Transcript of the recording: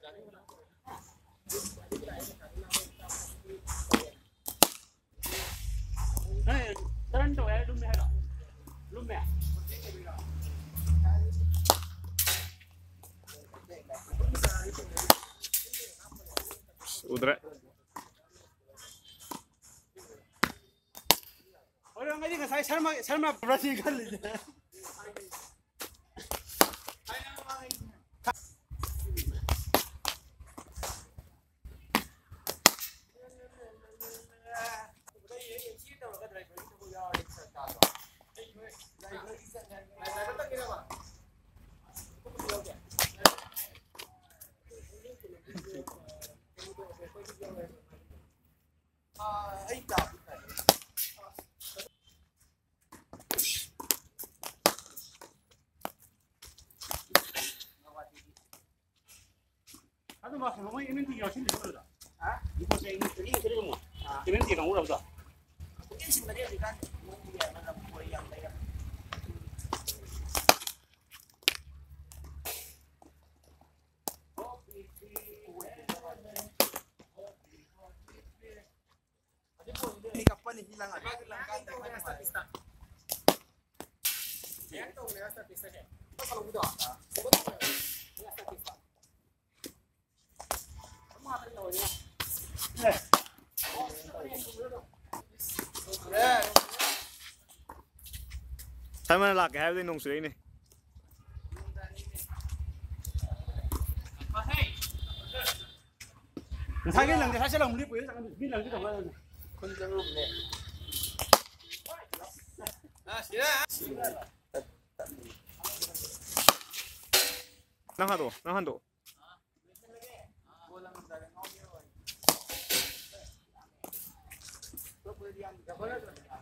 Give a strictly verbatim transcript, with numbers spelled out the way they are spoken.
哎，等着哎，准备了，准备。 Udra. Orang ngaji kan saya sama sama berarti kan. Ada macam apa ini tu yang sini semua dah. Ah, itu saya ini ini ini semua. Ini ni orang orang dah. Ini sebenarnya kan dia mana boleh yang lain. Ini kapan ni hilang ada? Hilang kan pesta pesta. Yang tu ni pesta pesta ni. Kalau muda, sebut ni pesta pesta. Sao mà lạc cái hai bên nông suối này. Saya cái lần saya lòng clip với cái lần cái đồng này. Con đang lùm nè. À, xí ra. Nang hado, nang hado. Boleh diam.